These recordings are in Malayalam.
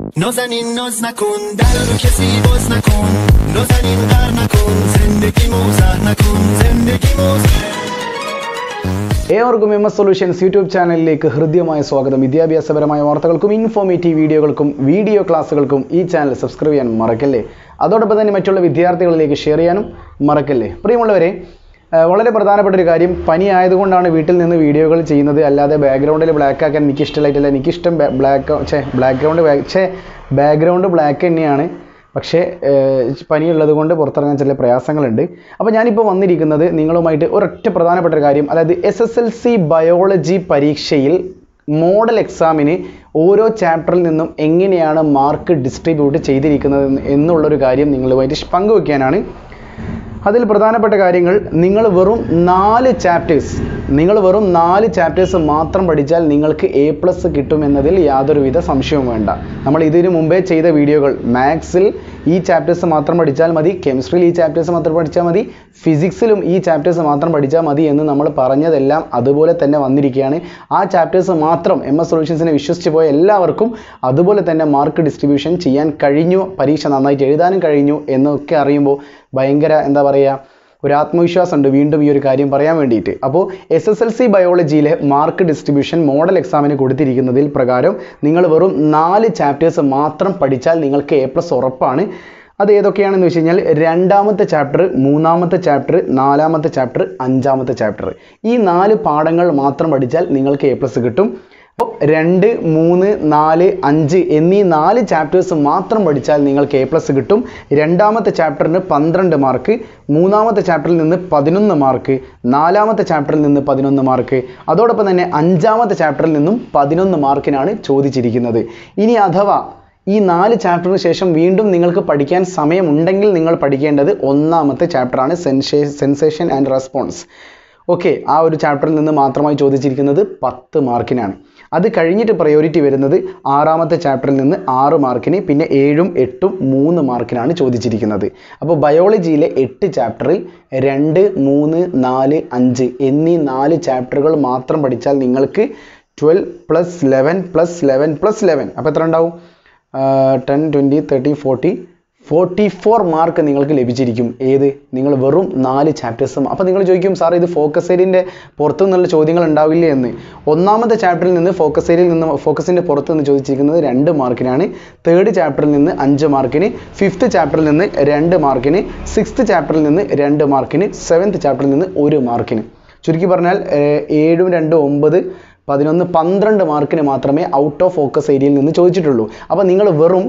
نازنین ناز نکن در رو کسی باز نکن نازنین غر نکن زندگی موزه نکن زندگی موزه ഏവർക്കും എം എസ് സൊല്യൂഷൻസ് യൂട്യൂബ് ചാനലിലേക്ക് ഹൃദ്യമായ സ്വാഗതം. വിദ്യാഭ്യാസപരമായ വാർത്തകൾക്കും ഇൻഫോർമേറ്റീവ് വീഡിയോകൾക്കും വീഡിയോ ക്ലാസ്സുകൾക്കും ഈ ചാനൽ സബ്സ്ക്രൈബ് ചെയ്യാൻ മറക്കല്ലേ. അതോടൊപ്പം തന്നെ മറ്റുള്ള വിദ്യാർത്ഥികളിലേക്ക് ഷെയർ ചെയ്യാനും മറക്കല്ലേ. പ്രിയമുള്ളവരെ, വളരെ പ്രധാനപ്പെട്ട ഒരു കാര്യം, പനി ആയതുകൊണ്ടാണ് വീട്ടിൽ നിന്ന് വീഡിയോകൾ ചെയ്യുന്നത്. അല്ലാതെ ബാക്ക്ഗ്രൗണ്ടിൽ ബ്ലാക്ക് ആക്കാൻ എനിക്കിഷ്ടമായിട്ടില്ല. എനിക്കിഷ്ടം ബാക്ക്ഗ്രൗണ്ട് ബ്ലാക്ക് തന്നെയാണ്. പക്ഷേ പനിയുള്ളത് കൊണ്ട് പുറത്തിറങ്ങാൻ ചില പ്രയാസങ്ങളുണ്ട്. അപ്പോൾ ഞാനിപ്പോൾ വന്നിരിക്കുന്നത് നിങ്ങളുമായിട്ട് ഒരൊറ്റ പ്രധാനപ്പെട്ട ഒരു കാര്യം, അതായത് SSLC ബയോളജി പരീക്ഷയിൽ മോഡൽ എക്സാമിന് ഓരോ ചാപ്റ്ററിൽ നിന്നും എങ്ങനെയാണ് മാർക്ക് ഡിസ്ട്രിബ്യൂട്ട് ചെയ്തിരിക്കുന്നത് എന്നുള്ളൊരു കാര്യം നിങ്ങളുമായിട്ട് പങ്കുവയ്ക്കാനാണ്. അതിൽ പ്രധാനപ്പെട്ട കാര്യങ്ങൾ, നിങ്ങൾ വെറും 4 ചാപ്റ്റേഴ്സ് മാത്രം പഠിച്ചാൽ നിങ്ങൾക്ക് A+ കിട്ടുമെന്നതിൽ യാതൊരുവിധ സംശയവും വേണ്ട. നമ്മൾ ഇതിനു മുമ്പേ ചെയ്ത വീഡിയോകൾ, മാത്സിൽ ഈ ചാപ്റ്റേഴ്സ് മാത്രം പഠിച്ചാൽ മതി, കെമിസ്ട്രിയിൽ ഈ ചാപ്റ്റേഴ്സ് മാത്രം പഠിച്ചാൽ മതി, ഫിസിക്സിലും ഈ ചാപ്റ്റേഴ്സ് മാത്രം പഠിച്ചാൽ മതി എന്ന് നമ്മൾ പറഞ്ഞതെല്ലാം അതുപോലെ തന്നെ വന്നിരിക്കുകയാണ്. ആ ചാപ്റ്റേഴ്സ് മാത്രം MS സൊല്യൂഷൻസിനെ വിശ്വസിച്ച് പോയ എല്ലാവർക്കും അതുപോലെ തന്നെ മാർക്ക് ഡിസ്ട്രിബ്യൂഷൻ ചെയ്യാൻ കഴിഞ്ഞു, പരീക്ഷ നന്നായിട്ട് എഴുതാനും കഴിഞ്ഞു എന്നൊക്കെ അറിയുമ്പോൾ ഭയങ്കര എന്താ പറയുക, ഒരു ആത്മവിശ്വാസമുണ്ട് വീണ്ടും ഈ ഒരു കാര്യം പറയാൻ വേണ്ടിയിട്ട്. അപ്പോൾ SSLC ബയോളജിയിലെ മാർക്ക് ഡിസ്ട്രിബ്യൂഷൻ മോഡൽ എക്സാമിന് കൊടുത്തിരിക്കുന്നതിൽ പ്രകാരം നിങ്ങൾ വെറും 4 ചാപ്റ്റേഴ്സ് മാത്രം പഠിച്ചാൽ നിങ്ങൾക്ക് A+ ഉറപ്പാണ്. അത് ഏതൊക്കെയാണെന്ന് വെച്ച് കഴിഞ്ഞാൽ 2ാമത്തെ ചാപ്റ്റർ, 3ാമത്തെ ചാപ്റ്റർ, 4ാമത്തെ ചാപ്റ്റർ, 5ാമത്തെ ചാപ്റ്റർ, ഈ 4 പാഠങ്ങൾ മാത്രം പഠിച്ചാൽ നിങ്ങൾക്ക് A+ കിട്ടും. അപ്പോൾ 2, 3, 4, 5 എന്നീ 4 ചാപ്റ്റേഴ്സ് മാത്രം പഠിച്ചാൽ നിങ്ങൾക്ക് A+ കിട്ടും. 2ാമത്തെ ചാപ്റ്ററിന് 12 മാർക്ക്, 3ാമത്തെ ചാപ്റ്ററിൽ നിന്ന് 11 മാർക്ക്, 4ാമത്തെ ചാപ്റ്ററിൽ നിന്ന് 11 മാർക്ക്, അതോടൊപ്പം തന്നെ 5ാമത്തെ ചാപ്റ്ററിൽ നിന്നും 11 മാർക്കിനാണ് ചോദിച്ചിരിക്കുന്നത്. ഇനി അഥവാ ഈ 4 ചാപ്റ്ററിന് ശേഷം വീണ്ടും നിങ്ങൾക്ക് പഠിക്കാൻ സമയമുണ്ടെങ്കിൽ നിങ്ങൾ പഠിക്കേണ്ടത് 1ാമത്തെ ചാപ്റ്ററാണ്, സെൻസേഷൻ ആൻഡ് റെസ്പോൺസ്. ഓക്കെ, ആ ഒരു ചാപ്റ്ററിൽ നിന്ന് മാത്രമായി ചോദിച്ചിരിക്കുന്നത് 10 മാർക്കിനാണ്. അത് കഴിഞ്ഞിട്ട് പ്രയോറിറ്റി വരുന്നത് 6ാമത്തെ ചാപ്റ്ററിൽ നിന്ന് 6 മാർക്കിന്, പിന്നെ 7ഉം 8ഉം 3 മാർക്കിനാണ് ചോദിച്ചിരിക്കുന്നത്. അപ്പോൾ ബയോളജിയിലെ 8 ചാപ്റ്ററിൽ 2, 3, 4, 5 എന്നീ 4 ചാപ്റ്ററുകൾ മാത്രം പഠിച്ചാൽ നിങ്ങൾക്ക് 12 + 11 + 11 + 11 അപ്പോൾ എത്ര ഉണ്ടാവും? 10, 20, 30, 40, 44 മാർക്ക് നിങ്ങൾക്ക് ലഭിച്ചിരിക്കും. ഏത്? നിങ്ങൾ വെറും 4 ചാപ്റ്റേഴ്സും. അപ്പോൾ നിങ്ങൾ ചോദിക്കും, സാർ ഇത് ഫോക്കസ് ഏരിയൻ്റെ പുറത്തു നിന്നുള്ള ചോദ്യങ്ങൾ ഉണ്ടാവില്ലേ എന്ന്. 1ാമത്തെ ചാപ്റ്ററിൽ നിന്ന് ഫോക്കസിൻ്റെ പുറത്ത് നിന്ന് ചോദിച്ചിരിക്കുന്നത് 2 മാർക്കിനാണ്, 3rd ചാപ്റ്ററിൽ നിന്ന് 5 മാർക്കിന്, 5th ചാപ്റ്ററിൽ നിന്ന് 2 മാർക്കിന്, 6th ചാപ്റ്ററിൽ നിന്ന് 2 മാർക്കിന്, 7th ചാപ്റ്ററിൽ നിന്ന് 1 മാർക്കിന്. ചുരുക്കി പറഞ്ഞാൽ 7ഉം 2ഉം 9, 11, 12 മാർക്കിന് മാത്രമേ ഔട്ട് ഓഫ് ഫോക്കസ് ഏരിയയിൽ നിന്ന് ചോദിച്ചിട്ടുള്ളൂ. അപ്പോൾ നിങ്ങൾ വെറും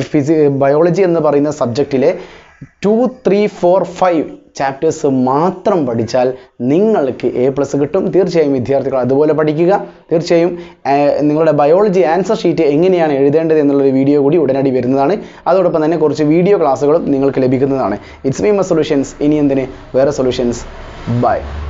ബയോളജി എന്ന് പറയുന്ന സബ്ജക്റ്റിലെ 2, 3, 4, 5 ചാപ്റ്റേഴ്സ് മാത്രം പഠിച്ചാൽ നിങ്ങൾക്ക് A+ കിട്ടും. തീർച്ചയായും വിദ്യാർത്ഥികൾ അതുപോലെ പഠിക്കുക. തീർച്ചയായും നിങ്ങളുടെ ബയോളജി ആൻസർ ഷീറ്റ് എങ്ങനെയാണ് എഴുതേണ്ടത് എന്നുള്ളൊരു വീഡിയോ കൂടി ഉടനടി വരുന്നതാണ്. അതോടൊപ്പം തന്നെ കുറച്ച് വീഡിയോ ക്ലാസ്സുകളും നിങ്ങൾക്ക് ലഭിക്കുന്നതാണ്. It's me MS solutions. ഇനി എന്തിന് വേറെ സൊല്യൂഷൻസ്. ബൈ.